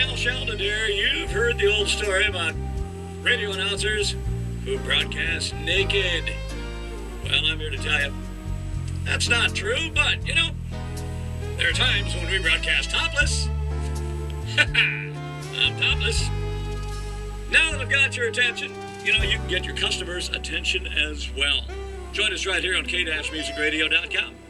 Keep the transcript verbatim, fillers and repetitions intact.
Al Sheldon here. You've heard the old story about radio announcers who broadcast naked. Well, I'm here to tell you, that's not true, but, you know, there are times when we broadcast topless. I'm topless. Now that I've got your attention, you know, you can get your customers' attention as well. Join us right here on K music radio dot com.